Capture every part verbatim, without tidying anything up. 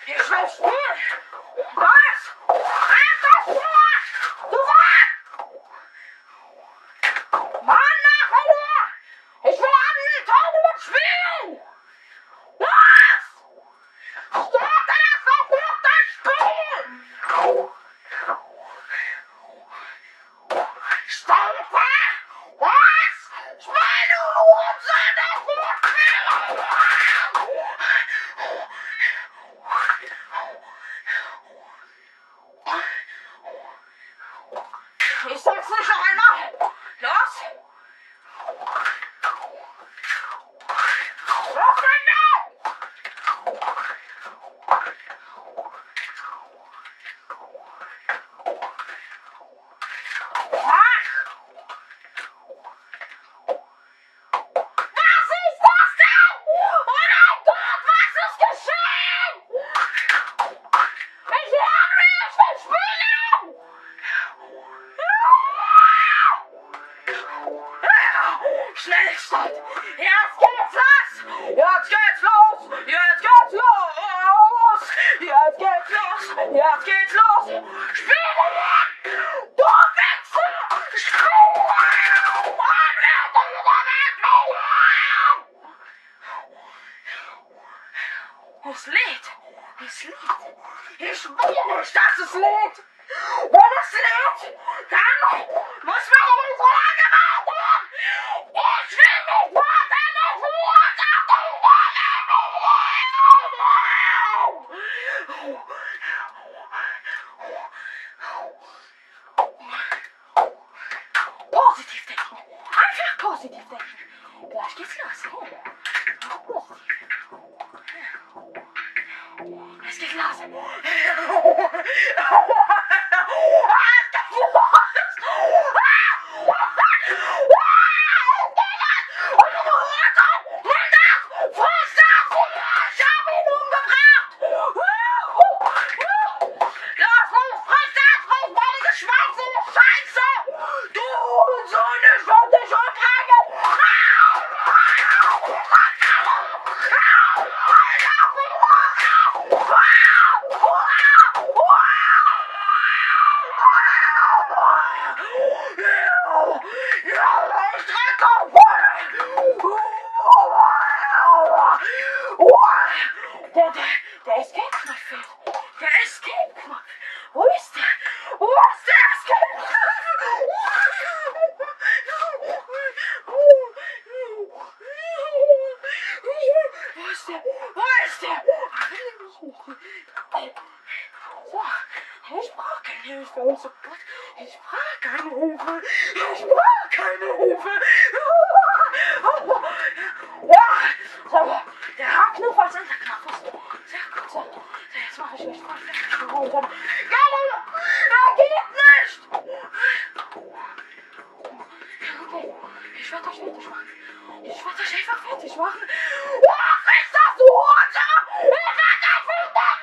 Ich will spielen! Was? Einfach spielen! Du was? Mann, nachher! Ich will an die Tonne mitspielen! Was? Starte das verfluchte Spiel! Starte! Was? Spiel, du Hurensohn, das wird ich sag's nicht noch einmal! Los! Los, Kinder! Was ist das denn? Oh mein Gott, was ist geschehen? Ich lerne mich, ich will spielen! Schnellstadt! Jetzt geht's los! Jetzt geht's los! Jetzt geht's los! Jetzt geht's los! Jetzt geht's los! Spielen! Du Wichser! Spielen! Es lädt! Es lädt! Ich will nicht, dass es lädt! Wenn es lädt, dann muss man nicht so lange warten! Ich will nicht warten! Ich will jetzt auf den Positiv denken! Einfach positiv denken! Gleich geht's los! Es geht los! Es geht los! Der, der, der Escape-Knopf fehlt. Der Escape-Knopf. Wo ist der? Wo ist der Escape-Knopf? Wo ist der? Wo ist der? So, ich brauche keine Hilfe. Oh Gott, ich brauche keine Hilfe. Ich brauche keine Hilfe. Ja, so, der Haarknopf als Unterknopf ist. Sehr gut, so. So, jetzt mache ich mich voll fertig. Geil, er geht nicht! Okay, ich werde euch fertig machen. Ich werde euch einfach fertig machen. Oh, friss das, du Hurensohn! Ich werde euch fertig machen!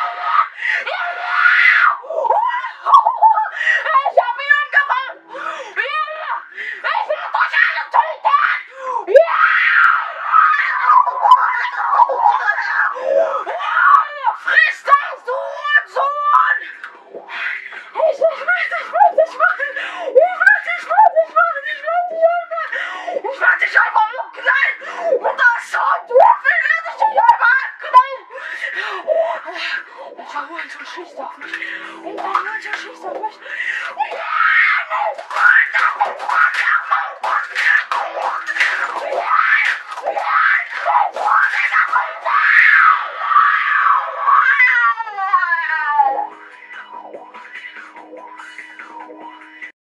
Ich hab ihn umgebracht! Ich werde euch alle töten! Ja! Friss das, du Hurensohn! Ich will dich fertig machen! Ich will dich fertig machen! Ich will dich einfach... Ich werde dich einfach umknallen! Mit der Schrotwürfel werde ich dich einfach abknallen! Der Hurensohn schießt auf mich! Der Hurensohn schießt auf mich! Ja, nicht!